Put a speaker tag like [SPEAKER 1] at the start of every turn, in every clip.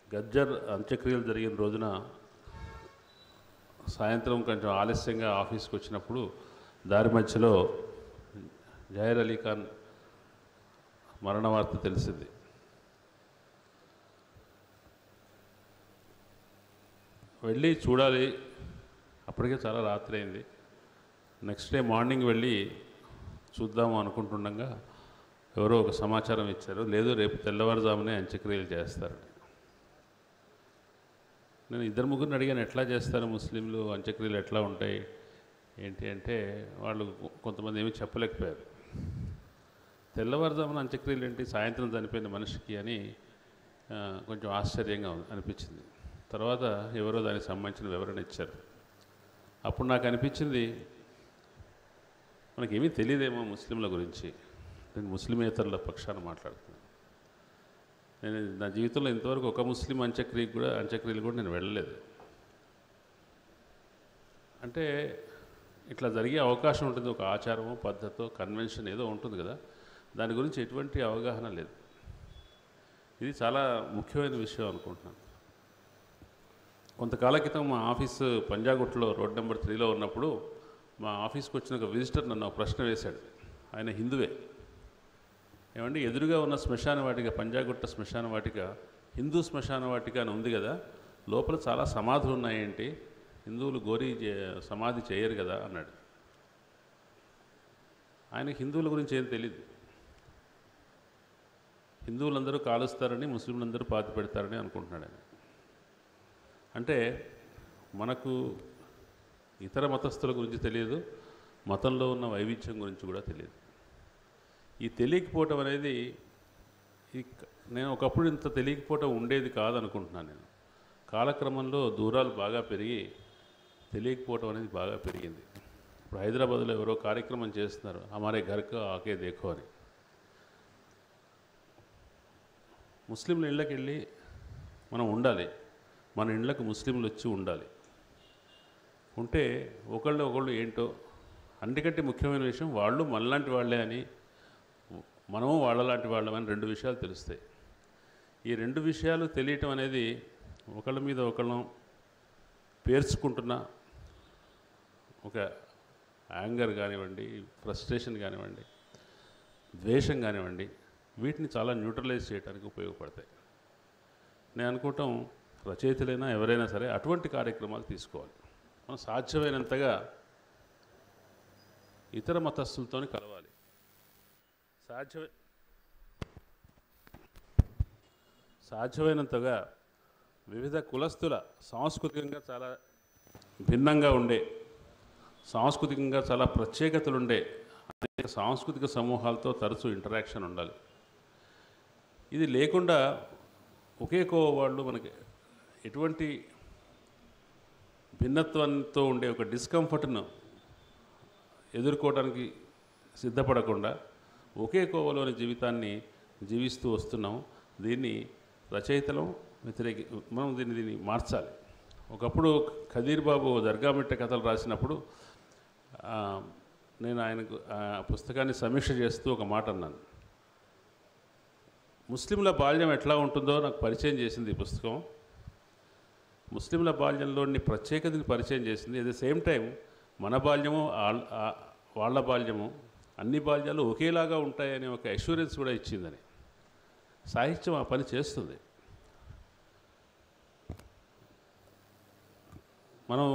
[SPEAKER 1] గజ్జర్ అంత్యక్రియలు జరిగిన రోజున సాయంత్రం కొంచెం ఆలస్యంగా ఆఫీస్కి వచ్చినప్పుడు దారి మధ్యలో జహీర్ అలీ ఖాన్ మరణ వార్త తెలిసింది. వెళ్ళి చూడాలి, అప్పటికే చాలా రాత్రి అయింది. నెక్స్ట్ డే మార్నింగ్ వెళ్ళి చూద్దాము అనుకుంటుండగా ఎవరో ఒక సమాచారం ఇచ్చారు, లేదు రేపు తెల్లవారుజామునే అంత్యక్రియలు చేస్తారు. నేను ఇద్దరు ముగ్గురిని అడిగాను, ఎట్లా చేస్తారు ముస్లింలు అంత్యక్రియలు ఎట్లా ఉంటాయి ఏంటి అంటే వాళ్ళు కొంతమంది ఏమీ చెప్పలేకపోయారు. తెల్లవారుజామున అంత్యక్రియలు ఏంటి, సాయంత్రం చనిపోయిన మనిషికి అని కొంచెం ఆశ్చర్యంగా అనిపించింది. తర్వాత ఎవరో దానికి సంబంధించిన వివరణ ఇచ్చారు. అప్పుడు నాకు అనిపించింది, మనకేమీ తెలియదేమో ముస్లింల గురించి. నేను ముస్లిమేతరుల పక్షాన మాట్లాడుతున్నాను. నేను నా జీవితంలో ఇంతవరకు ఒక ముస్లిం అంత్యక్రియలు కూడా నేను వెళ్ళలేదు. అంటే ఇట్లా జరిగే అవకాశం ఉంటుంది, ఒక ఆచారమో పద్ధతో కన్వెన్షన్ ఏదో ఉంటుంది కదా, దాని గురించి ఎటువంటి అవగాహన లేదు. ఇది చాలా ముఖ్యమైన విషయం అనుకుంటున్నాను. కొంతకాల క్రితం మా ఆఫీసు పంజాగుట్టలో రోడ్ నెంబర్ 3లో ఉన్నప్పుడు మా ఆఫీస్కి వచ్చిన ఒక విజిటర్ నన్ను ఒక ప్రశ్న వేశాడు. ఆయన హిందువే. ఏమండి, ఎదురుగా ఉన్న శ్మశాన వాటిక, పంజాగుట్ట శ్మశాన వాటిక హిందూ శ్మశాన వాటిక అని ఉంది కదా, లోపల చాలా సమాధులు ఉన్నాయేంటి, హిందువులు సమాధి చేయరు కదా అన్నాడు. ఆయనకి హిందువుల గురించి ఏం తెలియదు. హిందువులందరూ కాలుస్తారని, ముస్లింలందరూ పాతి పెడతారని అనుకుంటున్నాడు ఆయన. అంటే మనకు ఇతర మతస్థుల గురించి తెలియదు, మతంలో ఉన్న వైవిధ్యం గురించి కూడా తెలియదు. ఈ తెలియకపోవటం అనేది నేను ఒకప్పుడు ఇంత తెలియకపోవటం ఉండేది కాదనుకుంటున్నాను. నేను కాలక్రమంలో దూరాలు బాగా పెరిగి తెలియకపోవటం అనేది బాగా పెరిగింది. ఇప్పుడు హైదరాబాద్లో ఎవరో కార్యక్రమం చేస్తున్నారు, హమారే ఘర్కు ఆకే దేఖో అని. ముస్లింల ఇళ్ళకి వెళ్ళి మనం ఉండాలి, మన ఇళ్ళకు ముస్లింలు వచ్చి ఉండాలి. ఉంటే ఒకళ్ళు ఏంటో, అన్నికంటే ముఖ్యమైన విషయం వాళ్ళు మనలాంటి వాళ్ళే అని, మనము వాళ్ళలాంటి వాళ్ళమని రెండు విషయాలు తెలుస్తాయి. ఈ రెండు విషయాలు తెలియటం అనేది ఒకళ్ళ మీద ఒకళ్ళం పేర్చుకుంటున్న ఒక యాంగర్ కానివ్వండి, ఫ్రస్ట్రేషన్ కానివ్వండి, ద్వేషం కానివ్వండి, వీటిని చాలా న్యూట్రలైజ్ చేయడానికి ఉపయోగపడతాయి. నేను అనుకోవటం రచయితలైనా ఎవరైనా సరే అటువంటి కార్యక్రమాలు తీసుకోవాలి. మనం సాధ్యమైనంతగా ఇతర మతస్థులతో కలవాలి. సాధ్యమైనంతగా వివిధ కులస్తుల సాంస్కృతికంగా చాలా భిన్నంగా ఉండే, సాంస్కృతికంగా చాలా ప్రత్యేకతలుండే అనేక సాంస్కృతిక సమూహాలతో తరచూ ఇంటరాక్షన్ ఉండాలి. ఇది లేకుండా ఒకే కోవ వాళ్ళు మనకి ఎటువంటి భిన్నత్వంతో ఉండే ఒక డిస్కంఫర్ట్ను ఎదుర్కోవడానికి సిద్ధపడకుండా ఒకే కోవలోని జీవితాన్ని జీవిస్తూ వస్తున్నాం. దీన్ని రచయితలు మనం దీన్ని మార్చాలి. ఒకప్పుడు ఖదీర్ బాబు దర్గామిట్ట కథలు రాసినప్పుడు నేను ఆయనకు పుస్తకాన్ని సమీక్ష చేస్తూ ఒక మాట అన్నాను. ముస్లింల బాల్యం ఎట్లా ఉంటుందో నాకు పరిచయం చేసింది ఈ పుస్తకం. ముస్లింల బాల్యంలోని ప్రత్యేకతని పరిచయం చేసింది. అట్ ద సేమ్ టైం మన బాల్యము వాళ్ళ బాల్యము అన్ని బాల్యాలు ఒకేలాగా ఉంటాయనే ఒక అష్యూరెన్స్ కూడా ఇచ్చిందని. సాహిత్యం ఆ పని చేస్తుంది. మనం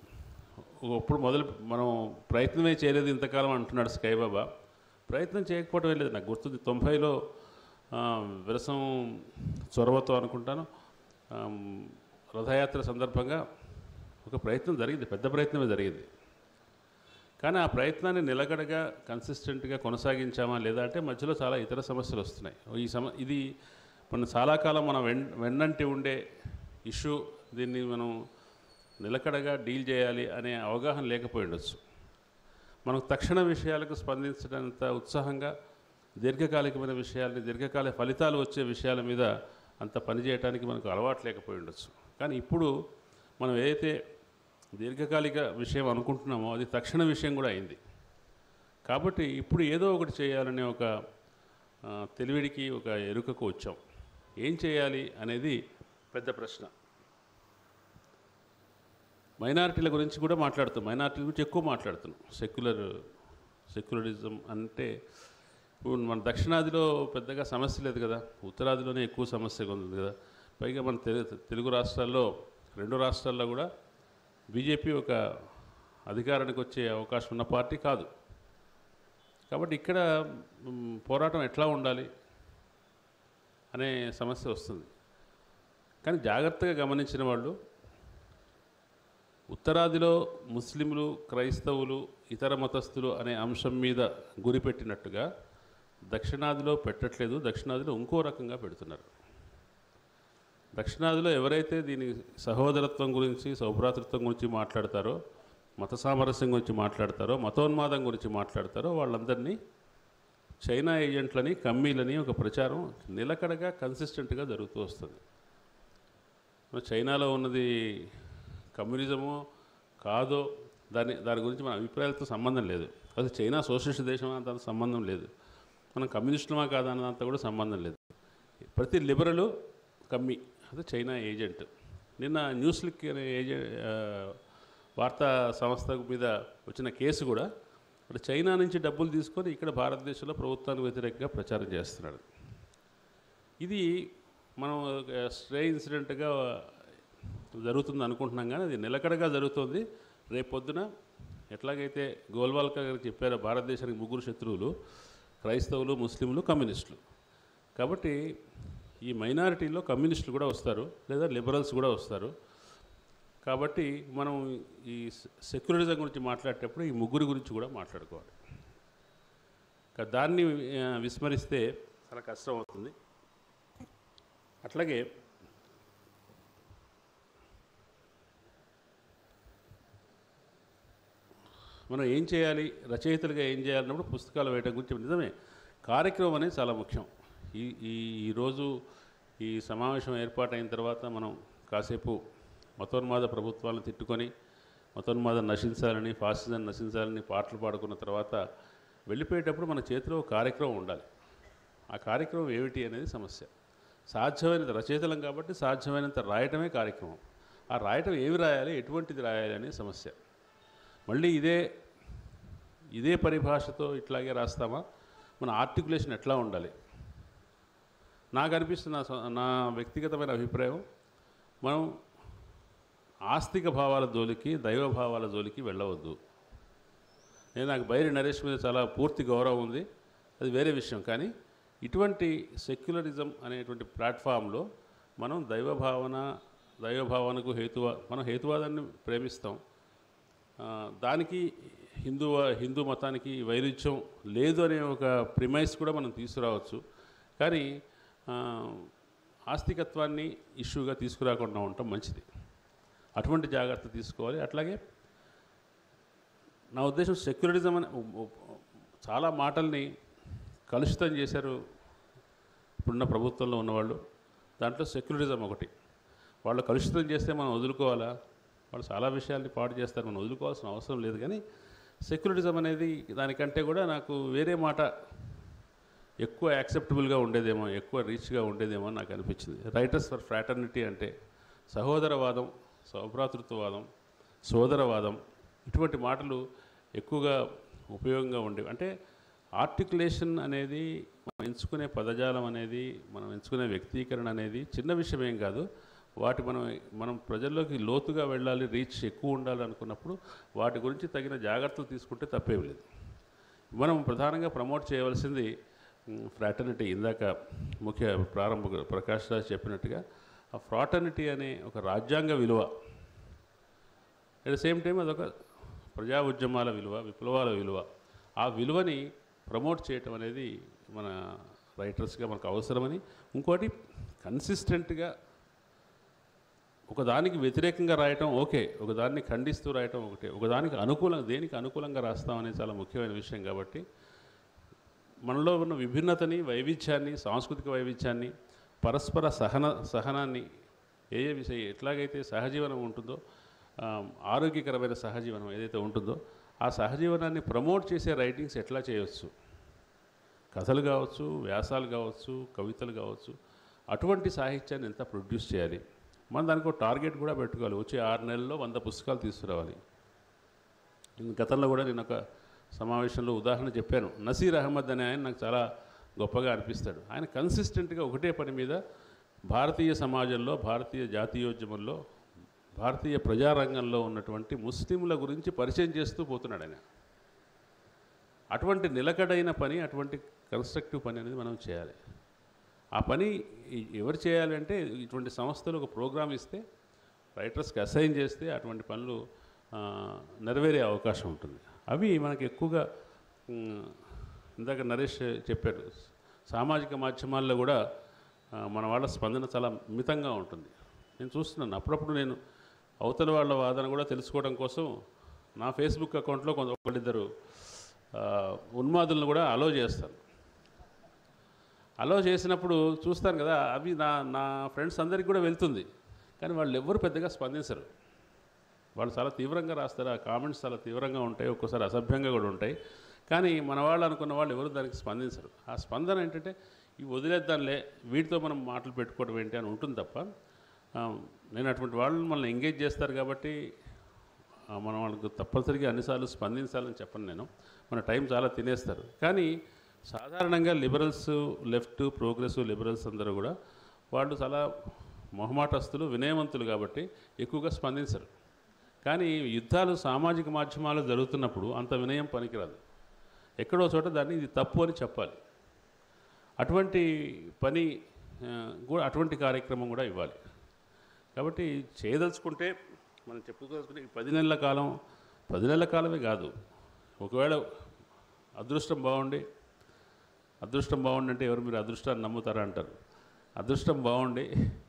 [SPEAKER 1] మనం ప్రయత్నమే చేయలేదు ఇంతకాలం అంటున్నాడు స్కైబాబా. ప్రయత్నం చేయకపోవడం లేదు. నాకు గుర్తుంది 90లో విరసం చొరవతో అనుకుంటాను రథయాత్ర సందర్భంగా ఒక ప్రయత్నం జరిగింది, పెద్ద ప్రయత్నమే జరిగింది. కానీ ఆ ప్రయత్నాన్ని నిలకడగా కన్సిస్టెంట్గా కొనసాగించామా లేదా అంటే మధ్యలో చాలా ఇతర సమస్యలు వస్తున్నాయి. ఇది మన చాలా కాలం మనం వెన్నంటి ఉండే ఇష్యూ. దీన్ని మనం నిలకడగా డీల్ చేయాలి అనే అవగాహన లేకపోయి ఉండొచ్చు. మనం తక్షణ విషయాలకు స్పందించడంత ఉత్సాహంగా దీర్ఘకాలికమైన విషయాల్ని, దీర్ఘకాల ఫలితాలు వచ్చే విషయాల మీద అంత పనిచేయడానికి మనకు అలవాటు లేకపోయి ఉండొచ్చు. కానీ ఇప్పుడు మనం ఏదైతే దీర్ఘకాలిక విషయం అనుకుంటున్నామో అది తక్షణ విషయం కూడా అయింది. కాబట్టి ఇప్పుడు ఏదో ఒకటి చేయాలనే ఒక తెలివిడికి, ఒక ఎరుకకు వచ్చాం. ఏం చేయాలి అనేది పెద్ద ప్రశ్న. మైనారిటీల గురించి కూడా మాట్లాడుతాం, మైనారిటీల గురించి ఎక్కువ మాట్లాడుతున్నాం. సెక్యులరిజం అంటే ఇప్పుడు మన దక్షిణాదిలో పెద్దగా సమస్య లేదు కదా, ఉత్తరాదిలోనే ఎక్కువ సమస్య ఉంది కదా. పైగా మన తెలుగు రాష్ట్రాల్లో 2 రాష్ట్రాల్లో కూడా బీజేపీ ఒక అధికారానికి వచ్చే అవకాశం ఉన్న పార్టీ కాదు. కాబట్టి ఇక్కడ పోరాటం ఎట్లా ఉండాలి అనే సమస్య వస్తుంది. కానీ జాగ్రత్తగా గమనించిన వాళ్ళు ఉత్తరాదిలో ముస్లింలు, క్రైస్తవులు, ఇతర మతస్థులు అనే అంశం మీద గురిపెట్టినట్టుగా దక్షిణాదిలో పెట్టట్లేదు. దక్షిణాదిలో ఇంకో రకంగా పెడుతున్నారు. దక్షిణాదిలో ఎవరైతే దీని సహోదరత్వం గురించి, సౌభ్రాతృత్వం గురించి మాట్లాడతారో, మత సామరస్యం గురించి మాట్లాడతారో, మతోన్మాదం గురించి మాట్లాడతారో వాళ్ళందరినీ చైనా ఏజెంట్లని, కమ్మీలని ఒక ప్రచారం నిలకడగా కన్సిస్టెంట్గా జరుగుతూ వస్తుంది. చైనాలో ఉన్నది కమ్యూనిజమో కాదో దాని గురించి మన అభిప్రాయాలతో సంబంధం లేదు. అది చైనా సోషలిస్ట్ దేశం దానికి సంబంధం లేదు. మనం కమ్యూనిస్టులమా కాదా అన్నదంతా కూడా సంబంధం లేదు. ప్రతి లిబరలు కమ్మీ, అది చైనా ఏజెంట్. నిన్న న్యూస్లిక్ అనే వార్తా సంస్థ మీద వచ్చిన కేసు కూడా ఇప్పుడు చైనా నుంచి డబ్బులు తీసుకొని ఇక్కడ భారతదేశంలో ప్రభుత్వానికి వ్యతిరేకంగా ప్రచారం చేస్తున్నాడు. ఇది మనం స్ట్రే ఇన్సిడెంట్గా జరుగుతుంది అనుకుంటున్నాం, కానీ అది నిలకడగా జరుగుతుంది. రేపొద్దున ఎట్లాగైతే గోల్వాల్కర్ గారు చెప్పారో భారతదేశానికి 3 శత్రువులు, క్రైస్తవులు, ముస్లింలు, కమ్యూనిస్టులు. కాబట్టి ఈ మైనారిటీలో కమ్యూనిస్టులు కూడా వస్తారు, లేదా లిబరల్స్ కూడా వస్తారు. కాబట్టి మనం ఈ సెక్యులరిజం గురించి మాట్లాడేటప్పుడు ఈ 3 గురించి కూడా మాట్లాడుకోవాలి. దాన్ని విస్మరిస్తే చాలా కష్టం అవుతుంది. అట్లాగే మనం ఏం చేయాలి, రచయితలుగా ఏం చేయాలన్నప్పుడు పుస్తకాలు వేయడం గురించి నిజమే. కార్యక్రమం అనేది చాలా ముఖ్యం. ఈరోజు ఈ సమావేశం ఏర్పాటైన తర్వాత మనం కాసేపు మతోన్మాద ప్రభుత్వాలను తిట్టుకొని, మతోన్మాదం నశించాలని, ఫాసిజం నశించాలని పాటలు పాడుకున్న తర్వాత వెళ్ళిపోయేటప్పుడు మన చేతిలో కార్యక్రమం ఉండాలి. ఆ కార్యక్రమం ఏమిటి అనేది సమస్య. సాధ్యమైనంత రచయితలం కాబట్టి సాధ్యమైనంత రాయటమే కార్యక్రమం. ఆ రాయటం ఏమి రాయాలి, ఎటువంటిది రాయాలి అనే సమస్య. మళ్ళీ ఇదే పరిభాషతో ఇట్లాగే రాస్తామా? మన ఆర్టికులేషన్ ఎట్లా ఉండాలి? నాకు అనిపిస్తున్న నా వ్యక్తిగతమైన అభిప్రాయం, మనం ఆస్తిక భావాల జోలికి, దైవభావాల జోలికి వెళ్ళవద్దు. నాకు బైరి నరేష్ మీద చాలా పూర్తి గౌరవం ఉంది, అది వేరే విషయం. కానీ ఇటువంటి సెక్యులరిజం అనేటువంటి ప్లాట్ఫామ్లో మనం దైవభావనకు మనం హేతువాదాన్ని ప్రేమిస్తాం. దానికి హిందూ మతానికి వైరుధ్యం లేదు అనే ఒక ప్రిమైస్ కూడా మనం తీసుకురావచ్చు. కానీ ఆస్తికత్వాన్ని ఇష్యూగా తీసుకురాకుండా ఉండటం మంచిది. అటువంటి జాగ్రత్త తీసుకోవాలి. అట్లాగే నా ఉద్దేశం సెక్యులరిజం అనే చాలా మాటల్ని కలుషితం చేశారు ఇప్పుడున్న ప్రభుత్వంలో ఉన్నవాళ్ళు. దాంట్లో సెక్యులరిజం ఒకటి. వాళ్ళు కలుషితం చేస్తే మనం వదులుకోవాలా? వాళ్ళు చాలా విషయాల్ని పాడు చేస్తారు, మనం వదులుకోవాల్సిన అవసరం లేదు. కానీ సెక్యులరిజం అనేది దానికంటే కూడా నాకు వేరే మాట ఎక్కువ యాక్సెప్టబుల్గా ఉండేదేమో, ఎక్కువ రీచ్గా ఉండేదేమో నాకు అనిపించింది. రైటర్స్ ఫర్ ఫ్రాటర్నిటీ అంటే సహోదరవాదం, సౌభ్రాతృత్వవాదం, సోదరవాదం, ఇటువంటి మాటలు ఎక్కువగా ఉపయోగంగా ఉండేవి. అంటే ఆర్టికులేషన్ అనేది, మనం ఎంచుకునే పదజాలం అనేది, మనం ఎంచుకునే వ్యక్తీకరణ అనేది చిన్న విషయం ఏం కాదు. వాటి మనం ప్రజల్లోకి లోతుగా వెళ్ళాలి, రీచ్ ఎక్కువ ఉండాలి అనుకున్నప్పుడు వాటి గురించి తగిన జాగ్రత్తలు తీసుకుంటే తప్పేం లేదు. మనం ప్రధానంగా ప్రమోట్ చేయవలసింది ఫ్రాటర్నిటీ. ఇందాక ముఖ్య ప్రారంభ ప్రకాష్ రాజ్ చెప్పినట్టుగా ఆ ఫ్రాటర్నిటీ అనే ఒక రాజ్యాంగ విలువ, అట్ ద సేమ్ టైం అదొక ప్రజా ఉద్యమాల విలువ, విప్లవాల విలువ. ఆ విలువని ప్రమోట్ చేయటం అనేది మన రైటర్స్గా మనకు అవసరమని. ఇంకోటి కన్సిస్టెంట్గా ఒకదానికి వ్యతిరేకంగా రాయటం ఓకే, ఒకదాన్ని ఖండిస్తూ రాయటం ఒకటే, ఒకదానికి దేనికి అనుకూలంగా రాస్తామనేది చాలా ముఖ్యమైన విషయం. కాబట్టి మనలో ఉన్న విభిన్నతని, వైవిధ్యాన్ని, సాంస్కృతిక వైవిధ్యాన్ని, పరస్పర సహనాన్ని, ఎట్లాగైతే సహజీవనం ఉంటుందో, ఆరోగ్యకరమైన సహజీవనం ఏదైతే ఉంటుందో ఆ సహజీవనాన్ని ప్రమోట్ చేసే రైటింగ్స్ ఎట్లా చేయవచ్చు, కథలు కావచ్చు, వ్యాసాలు కావచ్చు, కవితలు కావచ్చు, అటువంటి సాహిత్యాన్ని ఎంత ప్రొడ్యూస్ చేయాలి, మనం దానికి ఒక టార్గెట్ కూడా పెట్టుకోవాలి. వచ్చే 6 నెలల్లో 100 పుస్తకాలు తీసుకురావాలి. గతంలో కూడా నేను ఒక సమావేశంలో ఉదాహరణ చెప్పాను. నసీర్ అహ్మద్ అనే ఆయన నాకు చాలా గొప్పగా అనిపిస్తాడు. ఆయన కన్సిస్టెంట్గా ఒకటే పని మీద భారతీయ సమాజంలో, భారతీయ జాతీయోద్యమంలో, భారతీయ ప్రజారంగంలో ఉన్నటువంటి ముస్లింల గురించి పరిచయం చేస్తూ పోతున్నాడు ఆయన. అటువంటి నిలకడైన పని, అటువంటి కన్స్ట్రక్టివ్ పని అనేది మనం చేయాలి. ఆ పని ఎవరు చేయాలి అంటే, ఇటువంటి సంస్థలు ఒక ప్రోగ్రామ్ ఇస్తే, రైటర్స్కి అసైన్ చేస్తే అటువంటి పనులు నెరవేరే అవకాశం ఉంటుంది. అవి మనకి ఎక్కువగా ఇందాక నరేష్ చెప్పారు, సామాజిక మాధ్యమాల్లో కూడా మన వాళ్ళ స్పందన చాలా మితంగా ఉంటుంది. నేను చూస్తున్నాను, అప్పుడప్పుడు నేను అవతల వాళ్ళ వాదన కూడా తెలుసుకోవడం కోసం నా ఫేస్బుక్ అకౌంట్లో ఒకళ్ళిద్దరు ఉన్మాదులను కూడా అలో చేస్తాను. అలో చేసినప్పుడు చూస్తాను కదా, అవి నా ఫ్రెండ్స్ అందరికీ కూడా వెళ్తుంది, కానీ వాళ్ళు ఎవ్వరు పెద్దగా స్పందించరు. వాళ్ళు చాలా తీవ్రంగా రాస్తారు, ఆ కామెంట్స్ చాలా తీవ్రంగా ఉంటాయి, ఒక్కోసారి అసభ్యంగా కూడా ఉంటాయి. కానీ మన వాళ్ళు అనుకున్న వాళ్ళు ఎవరు దానికి స్పందించరు. ఆ స్పందన ఏంటంటే, ఇవి వదిలేద్దాంలే, వీటితో మనం మాటలు పెట్టుకోవడం ఏంటి అని ఉంటుంది తప్ప, నేను అటువంటి వాళ్ళు మనల్ని ఎంగేజ్ చేస్తారు కాబట్టి మనం వాళ్ళకు తప్పనిసరిగా అన్నిసార్లు స్పందించాలని చెప్పను నేను. మన టైం చాలా తినేస్తారు. కానీ సాధారణంగా లిబరల్స్, లెఫ్ట్, ప్రోగ్రెసివ్ లిబరల్స్ అందరూ కూడా వాళ్ళు చాలా మొహమాటస్తులు, వినయవంతులు కాబట్టి ఎక్కువగా స్పందించరు. కానీ యుద్ధాలు సామాజిక మాధ్యమాలు జరుగుతున్నప్పుడు అంత వినయం పనికిరాదు. ఎక్కడో చోట దాన్ని ఇది తప్పు అని చెప్పాలి. అటువంటి పని కూడా, అటువంటి కార్యక్రమం కూడా ఇవ్వాలి. కాబట్టి చేయదలుచుకుంటే, మనం చెప్పుకోదలుచుకుంటే ఈ 10 నెలల కాలం, 10 నెలల కాలమే కాదు, ఒకవేళ అదృష్టం బాగుండి అంటే ఎవరు మీరు అదృష్టాన్ని నమ్ముతారా అంటారు. అదృష్టం బాగుండి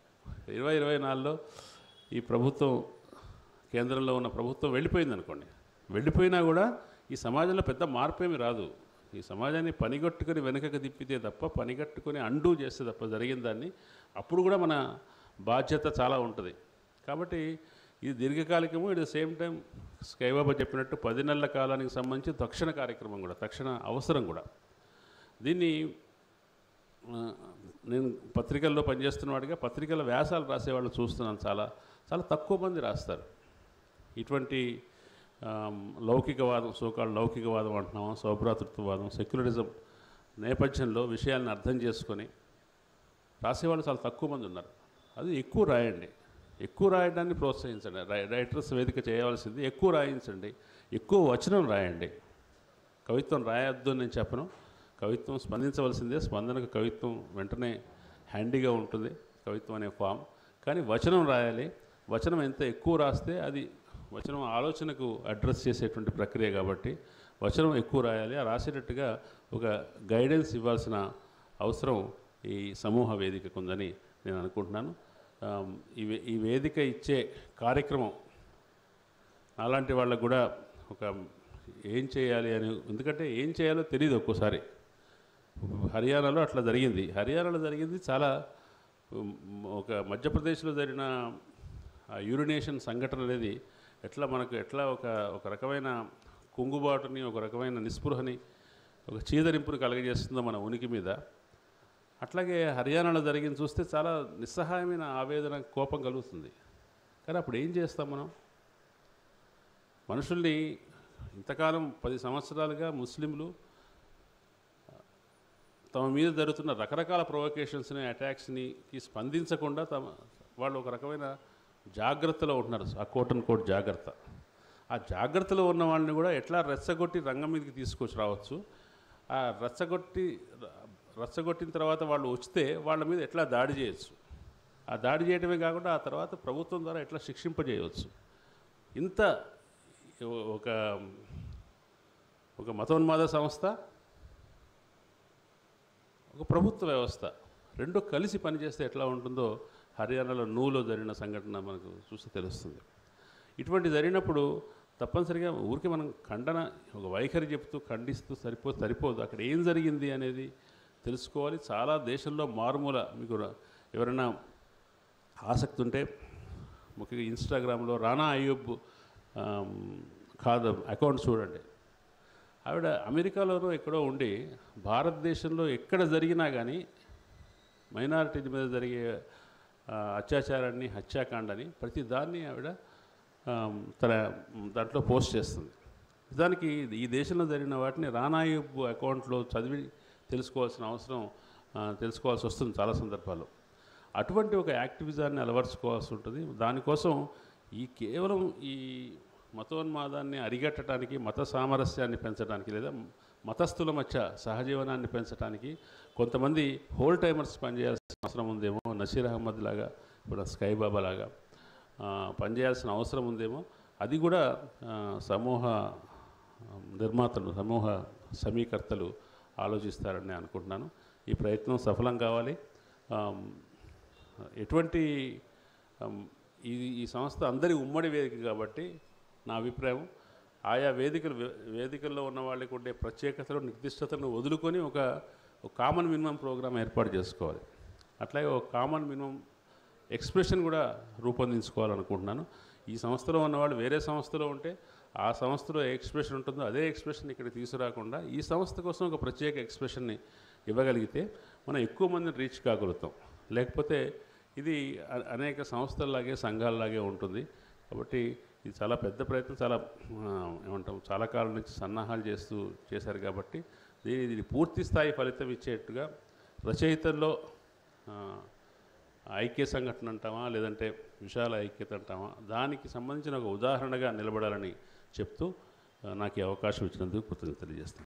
[SPEAKER 1] 2024లో ఈ ప్రభుత్వం, కేంద్రంలో ఉన్న ప్రభుత్వం వెళ్ళిపోయింది అనుకోండి, వెళ్ళిపోయినా కూడా ఈ సమాజంలో పెద్ద మార్పేమి రాదు. ఈ సమాజాన్ని పనిగట్టుకొని వెనుకకు తిప్పితే తప్ప, పనిగట్టుకొని అండూ చేస్తే తప్ప జరిగిన దాన్ని అప్పుడు కూడా మన బాధ్యత చాలా ఉంటుంది. కాబట్టి ఇది దీర్ఘకాలికము, at the same time Skybaba చెప్పినట్టు 10 నెలల కాలానికి సంబంధించి తక్షణ కార్యక్రమం కూడా, తక్షణ అవసరం కూడా. దీన్ని నేను పత్రికల్లో పనిచేస్తున్న వాడిగా పత్రికల వ్యాసాలు రాసేవాళ్ళు చూస్తున్నాను, చాలా చాలా తక్కువ మంది రాస్తారు. ఇటువంటి లౌకికవాదం, సోకాళ్ళ లౌకికవాదం అంటున్నాము, సౌభ్రాతృత్వవాదం, సెక్యులరిజం నేపథ్యంలో విషయాలను అర్థం చేసుకొని రాసేవాళ్ళు చాలా తక్కువ మంది ఉన్నారు. అది ఎక్కువ రాయండి, ఎక్కువ రాయడాన్ని ప్రోత్సహించండి. రైటర్స్ వేదిక చేయవలసింది ఎక్కువ రాయించండి, ఎక్కువ వచనం రాయండి. కవిత్వం రాయొద్దు అని నేను చెప్పను, కవిత్వం స్పందించవలసిందే. స్పందనకు కవిత్వం వెంటనే హ్యాండీగా ఉంటుంది, కవిత్వం అనే ఫామ్. కానీ వచనం రాయాలి. వచనం ఎంత ఎక్కువ రాస్తే అది వచనం ఆలోచనకు అడ్రస్ చేసేటువంటి ప్రక్రియ కాబట్టి వచనం ఎక్కువ రాయాలి. ఆ రాసేటట్టుగా ఒక గైడెన్స్ ఇవ్వాల్సిన అవసరం ఈ సమూహ వేదికకు ఉందని నేను అనుకుంటున్నాను. ఈ వేదిక ఇచ్చే కార్యక్రమం అలాంటి వాళ్ళకు కూడా ఒక ఏం చేయాలి అని, ఎందుకంటే ఏం చేయాలో తెలియదు ఒక్కోసారి. హర్యానాలో అట్లా జరిగింది. హర్యానాలో జరిగింది చాలా, ఒక మధ్యప్రదేశ్లో జరిగిన యూరినేషన్ సంఘటన అనేది ఎట్లా ఒక రకమైన కుంగుబాటుని, ఒక రకమైన నిస్పృహని, ఒక చీదరింపుని కలగజేస్తుందో మన ఉనికి మీద, అట్లాగే హర్యానాలో జరిగింది చూస్తే చాలా నిస్సహాయమైన ఆవేదన, కోపం కలుగుతుంది. కానీ అప్పుడు ఏం చేస్తాం మనం? మనుషుల్ని ఇంతకాలం 10 సంవత్సరాలుగా ముస్లింలు తమ మీద జరుగుతున్న రకరకాల ప్రొవొకేషన్స్ని, అటాక్స్ని స్పందించకుండా వాళ్ళు ఒక రకమైన జాగ్రత్తలో ఉంటున్నారు. ఆ కోట్ అండ్ కోట్ జాగ్రత్త. ఆ జాగ్రత్తలో ఉన్న వాళ్ళని కూడా ఎట్లా రెచ్చగొట్టి రంగం మీదకి తీసుకొచ్చి రావచ్చు, ఆ రెచ్చగొట్టిన తర్వాత వాళ్ళు వస్తే వాళ్ళ మీద ఎట్లా దాడి చేయొచ్చు, ఆ దాడి చేయడమే కాకుండా ఆ తర్వాత ప్రభుత్వం ద్వారా ఎట్లా శిక్షింపజేయవచ్చు. ఇంత ఒక మతోన్మాద సంస్థ, ఒక ప్రభుత్వ వ్యవస్థ రెండు కలిసి పనిచేస్తే ఎట్లా ఉంటుందో హర్యానాలో నూలో జరిగిన సంఘటన మనకు చూస్తే తెలుస్తుంది. ఇటువంటి జరిగినప్పుడు తప్పనిసరిగా ఊరికి మనం ఖండన, ఒక వైఖరి చెప్తూ ఖండిస్తూ సరిపోదు. అక్కడ ఏం జరిగింది అనేది తెలుసుకోవాలి. చాలా దేశంలో మారుమూల, మీకు ఎవరైనా ఆసక్తి ఉంటే ముఖ్యంగా ఇన్స్టాగ్రామ్లో రానా అయ్యూబ్ అకౌంట్ చూడండి. ఆవిడ అమెరికాలోనూ ఎక్కడో ఉండి భారతదేశంలో ఎక్కడ జరిగినా కానీ మైనారిటీల మీద జరిగే అత్యాచారాన్ని, హత్యాకాండని ప్రతి దాన్ని ఆవిడ తన దాంట్లో పోస్ట్ చేస్తుంది. నిజానికి ఈ దేశంలో జరిగిన వాటిని రానాయబు అకౌంట్లో చదివి తెలుసుకోవాల్సి వస్తుంది చాలా సందర్భాల్లో. అటువంటి ఒక యాక్టివిజాన్ని అలవర్చుకోవాల్సి ఉంటుంది. దానికోసం కేవలం ఈ మతోన్మాదాన్ని అరిగట్టడానికి, మత సామరస్యాన్ని పెంచడానికి, లేదా మతస్థుల మధ్య సహజీవనాన్ని పెంచడానికి కొంతమంది హోల్ టైమర్స్ పనిచేయాల్సిన అవసరం ఉందేమో, నసీర్ అహ్మద్ లాగా, ఇప్పుడు స్కైబాబా లాగా పనిచేయాల్సిన అవసరం ఉందేమో. అది కూడా సమూహ నిర్మాతలు, సమూహ సమీకర్తలు ఆలోచిస్తారని అనుకుంటున్నాను. ఈ ప్రయత్నం సఫలం కావాలి. ఎటువంటి ఈ సంస్థ అందరి ఉమ్మడి వేదిక కాబట్టి నా అభిప్రాయం ఆయా వేదికల్లో ఉన్న వాళ్ళకి ఉండే ప్రత్యేకతలు, నిర్దిష్టతలను వదులుకొని ఒక కామన్ మినిమం ప్రోగ్రామ్ ఏర్పాటు చేసుకోవాలి. అట్లాగే ఒక కామన్ మినిమం ఎక్స్ప్రెషన్ కూడా రూపొందించుకోవాలనుకుంటున్నాను. ఈ సంస్థలో ఉన్నవాళ్ళు వేరే సంస్థలో ఉంటే ఆ సంస్థలో ఏ ఎక్స్ప్రెషన్ ఉంటుందో అదే ఎక్స్ప్రెషన్ ఇక్కడ తీసుకురాకుండా ఈ సంస్థ కోసం ఒక ప్రత్యేక ఎక్స్ప్రెషన్ని ఇవ్వగలిగితే మనం ఎక్కువ మందిని రీచ్ కాగలుగుతాం. లేకపోతే ఇది అనేక సంస్థల్లాగే, సంఘాలలాగే ఉంటుంది. కాబట్టి ఇది చాలా పెద్ద ప్రయత్నం, చాలా కాలం నుంచి సన్నాహాలు చేశారు. కాబట్టి దీని పూర్తి స్థాయి ఫలితం ఇచ్చేట్టుగా రచయితల్లో ఐక్య సంఘటన అంటామా, లేదంటే విశాల ఐక్యత అంటామా, దానికి సంబంధించిన ఒక ఉదాహరణగా నిలబడాలని చెప్తూ నాకు ఈ అవకాశం ఇచ్చినందుకు కృతజ్ఞతలు తెలియజేస్తాను.